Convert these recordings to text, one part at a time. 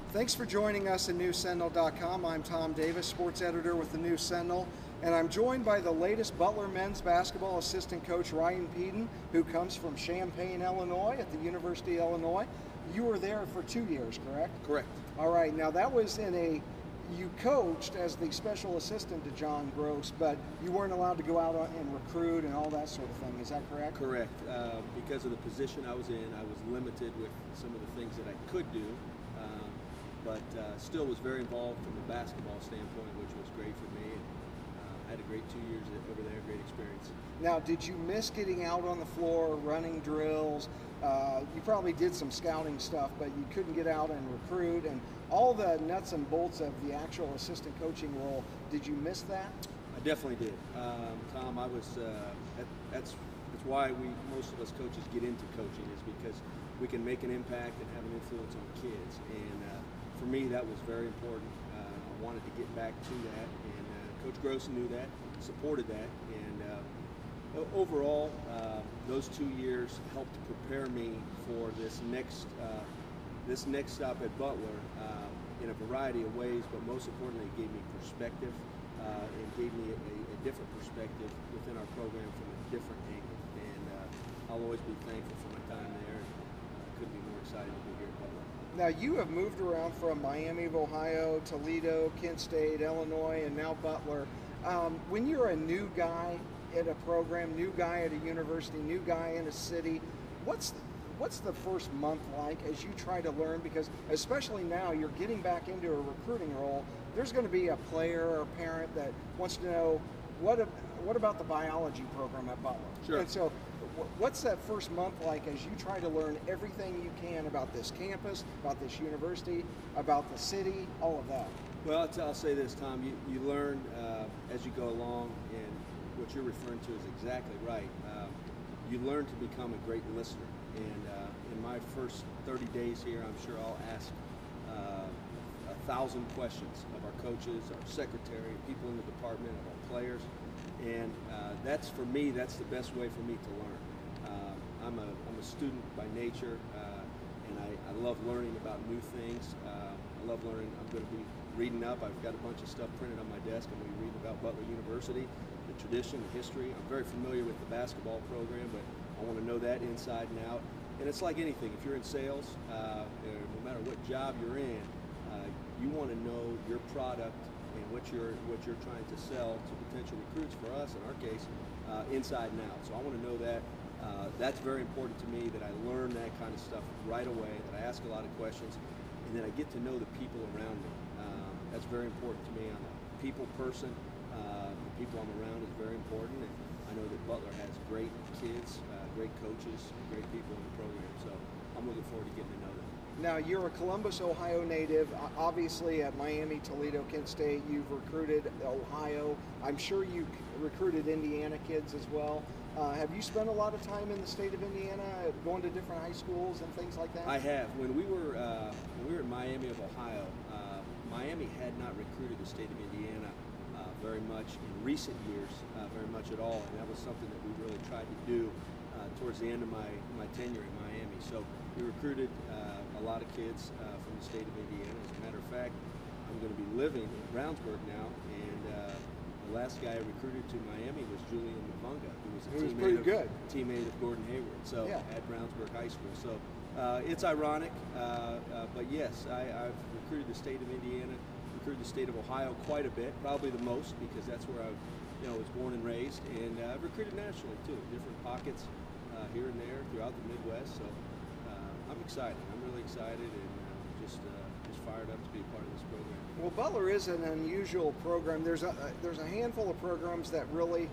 Thanks for joining us at News-Sentinel.com. I'm Tom Davis, sports editor with the News-Sentinel, and I'm joined by the latest Butler men's basketball assistant coach, Ryan Pedon, who comes from Champaign, Illinois, at the University of Illinois. You were there for 2 years, correct? Correct. All right. Now, that was you coached as the special assistant to John Gross, but you weren't allowed to go out and recruit and all that sort of thing. Is that correct? Correct. Because of the position I was in, I was limited with some of the things that I could do. But still was very involved from a basketball standpoint, which was great for me. And, I had a great 2 years over there, great experience. Now, did you miss getting out on the floor, running drills? You probably did some scouting stuff, but you couldn't get out and recruit, and all the nuts and bolts of the actual assistant coaching role. Did you miss that? I definitely did. Tom, I was, that's why most of us coaches get into coaching, is because we can make an impact and have an influence on kids. And for me, that was very important. I wanted to get back to that, and Coach Gross knew that, supported that, and overall, those 2 years helped prepare me for this next stop at Butler in a variety of ways, but most importantly, it gave me perspective and gave me a different perspective within our program from a different angle. And I'll always be thankful for my time there, and couldn't be more excited to be here at Butler. Now, you have moved around from Miami of Ohio, Toledo, Kent State, Illinois, and now Butler. When you're a new guy at a program, new guy at a university, new guy in a city, what's the first month like as you try to learn? Because especially now, you're getting back into a recruiting role. There's going to be a player or parent that wants to know, what about the biology program at Butler? Sure. And so, what's that first month like as you try to learn everything you can about this campus, about this university, about the city, all of that? Well, I'll say this, Tom. You learn as you go along, and what you're referring to is exactly right. You learn to become a great listener. And in my first 30 days here, I'm sure I'll ask 1,000 questions of our coaches, our secretary, people in the department, of our players. And that's, for me, that's the best way for me to learn. I'm a student by nature, and I love learning about new things. I love learning. I'm going to be reading up. I've got a bunch of stuff printed on my desk. I'm going to be reading about Butler University, the tradition, the history. I'm very familiar with the basketball program, but I want to know that inside and out. And it's like anything. If you're in sales, no matter what job you're in, you want to know your product and what you're trying to sell to potential recruits. For us, in our case, inside and out. So I want to know that. That's very important to me, that I learn that kind of stuff right away, that I ask a lot of questions, and then I get to know the people around me. That's very important to me. I'm a people person. The people I'm around is very important, and I know that Butler has great kids, great coaches, great people in the program. So I'm looking forward to getting to know them. Now, you're a Columbus, Ohio native. Obviously, at Miami, Toledo, Kent State, you've recruited Ohio. I'm sure you recruited Indiana kids as well. Have you spent a lot of time in the state of Indiana, going to different high schools and things like that? I have. When we were in Miami of Ohio, Miami had not recruited the state of Indiana very much in recent years, very much at all, and that was something that we really tried to do towards the end of my tenure in Miami. So we recruited a lot of kids from the state of Indiana. As a matter of fact, I'm going to be living in Brownsburg now, and the last guy I recruited to Miami was Julian Mavunga, who was a teammate of Gordon Hayward, so yeah, at Brownsburg High School. So it's ironic, but yes, I've recruited the state of Indiana, recruited the state of Ohio quite a bit, probably the most, because that's where I was born and raised, and I've recruited nationally too, different pockets here and there throughout the Midwest. So I'm excited. I'm really excited, and just fired up to be a part of this program. Well, Butler is an unusual program. There's a handful of programs that really,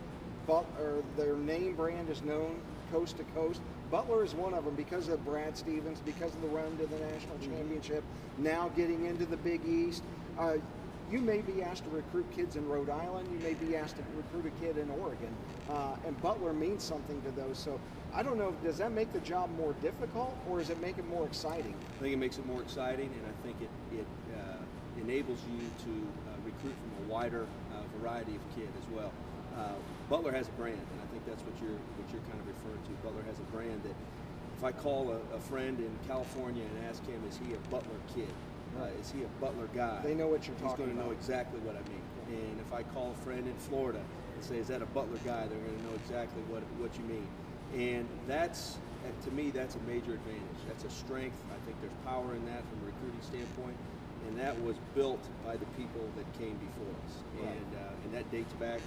their name brand is known coast to coast. Butler is one of them because of Brad Stevens, because of the run to the national championship, now getting into the Big East. You may be asked to recruit kids in Rhode Island. You may be asked to recruit a kid in Oregon. And Butler means something to those. So I don't know, does that make the job more difficult, or does it make it more exciting? I think it makes it more exciting, and I think it enables you to recruit from a wider variety of kid as well. Butler has a brand, and I think that's what you're kind of referring to. Butler has a brand that if I call a friend in California and ask him, is he a Butler kid? Is he a Butler guy? They know what you're talking about. He's going to know exactly what I mean. And if I call a friend in Florida and say, is that a Butler guy, they're going to know exactly what you mean. And that's, to me, that's a major advantage. That's a strength. I think there's power in that from a recruiting standpoint. And that was built by the people that came before us. Right. And that dates back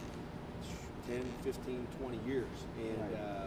10, 15, 20 years. And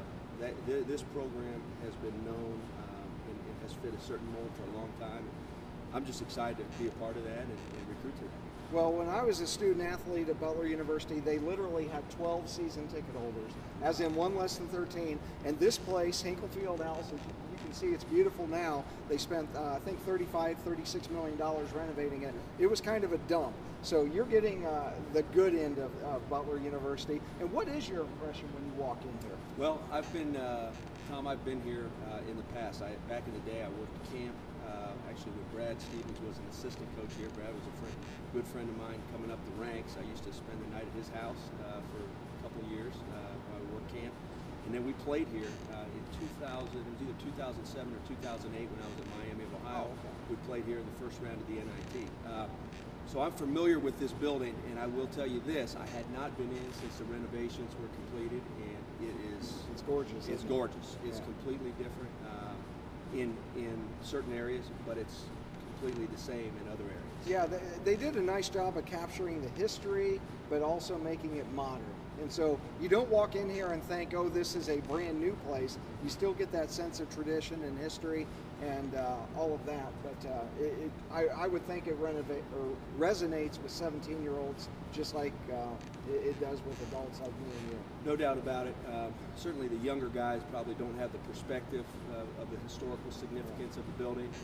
this program has been known and has fit a certain mold for a long time. I'm just excited to be a part of that and recruit to that. Well, when I was a student athlete at Butler University, they literally had 12 season ticket holders, as in one less than 13. And this place, Hinkle Fieldhouse, as you can see, it's beautiful now. They spent, I think, $35, $36 million renovating it. It was kind of a dump. So you're getting the good end of Butler University. And what is your impression when you walk in here? Well, I've been, Tom, I've been here in the past. Back in the day, I worked camp. Actually, with Brad Stevens was an assistant coach here. Brad was a good friend of mine coming up the ranks. I used to spend the night at his house for a couple of years while I worked camp. And then we played here in 2000, it was either 2007 or 2008 when I was at Miami of Ohio. We played here in the first round of the NIT. So I'm familiar with this building, and I will tell you this, I had not been in since the renovations were completed, and it's gorgeous. It's gorgeous. It's completely different in certain areas, but it's completely the same in other areas. Yeah, they did a nice job of capturing the history, but also making it modern. And so you don't walk in here and think, oh, this is a brand new place. You still get that sense of tradition and history and all of that. But I would think it resonates with 17-year-olds just like it does with adults like me and you. No doubt about it. Certainly the younger guys probably don't have the perspective of the historical significance of the building.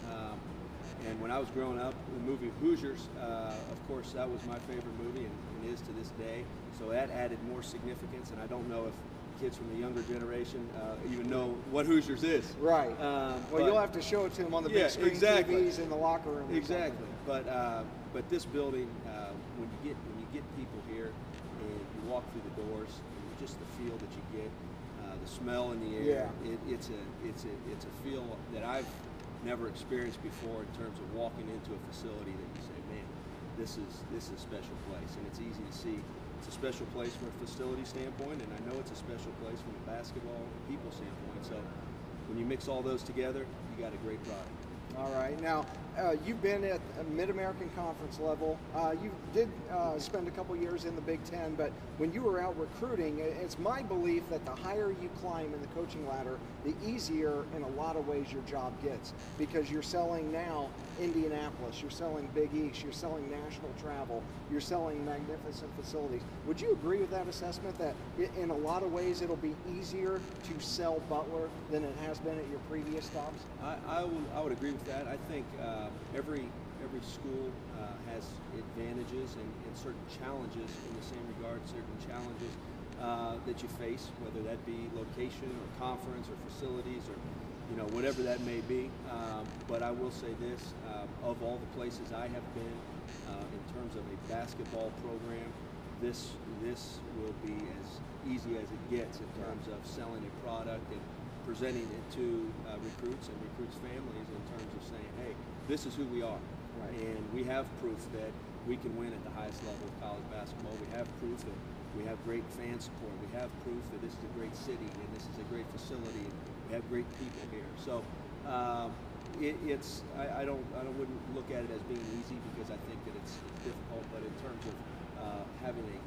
And when I was growing up, the movie Hoosiers, of course, that was my favorite movie and is to this day. So that added more significance, and I don't know if kids from the younger generation even know what Hoosiers is. Right. Well, you'll have to show it to them on the big screen TVs in the locker room. Exactly. But this building, when you get people here and you walk through the doors, and just the feel that you get, the smell in the air, it's a feel that I've never experienced before in terms of walking into a facility that you say, man, this is a special place, and it's easy to see. It's a special place from a facility standpoint, and I know it's a special place from a basketball and people standpoint. So when you mix all those together, you got a great product. All right. Now, you've been at a Mid-American Conference level. You did spend a couple years in the Big Ten, but when you were out recruiting, it's my belief that the higher you climb in the coaching ladder, the easier in a lot of ways your job gets, because you're selling now Indianapolis, you're selling Big East, you're selling national travel, you're selling magnificent facilities. Would you agree with that assessment, that in a lot of ways it'll be easier to sell Butler than it has been at your previous stops? I would agree with that. I think every school has advantages and certain challenges in the same regard, certain challenges that you face, whether that be location or conference or facilities or whatever that may be. But I will say this, of all the places I have been in terms of a basketball program, this will be as easy as it gets in terms of selling a product and presenting it to recruits and recruits' families in terms of saying, hey, this is who we are. Right. And we have proof that we can win at the highest level of college basketball. We have proof that we have great fan support. We have proof that this is a great city and this is a great facility and we have great people here. So I wouldn't look at it as being easy, because I think that it's difficult, but in terms of having a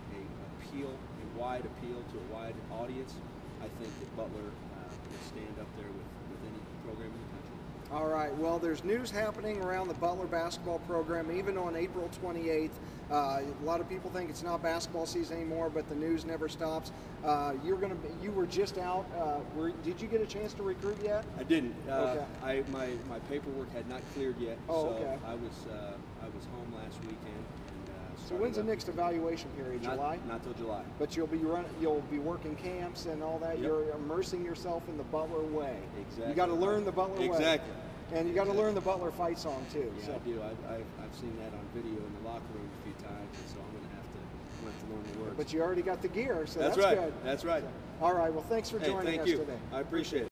wide appeal to a wide audience, I think that Butler will stand up there with any program in the country. All right, well, there's news happening around the Butler basketball program, even on April 28th. A lot of people think it's not basketball season anymore, but the news never stops. You were just out. Did you get a chance to recruit yet? I didn't. Okay. My paperwork had not cleared yet, so okay. I was home last weekend. So when's the next evaluation period? July? Not till July. But you'll be working camps and all that. Yep. You're immersing yourself in the Butler way. Exactly. You got to learn the Butler way. Exactly. And you got to learn the Butler fight song too. Yeah, so. I do. I've seen that on video in the locker room a few times, and so I'm gonna have to learn the words. But you already got the gear, so that's right. good. That's right. So, all right. Well, thanks for joining us thank you. today. I appreciate it.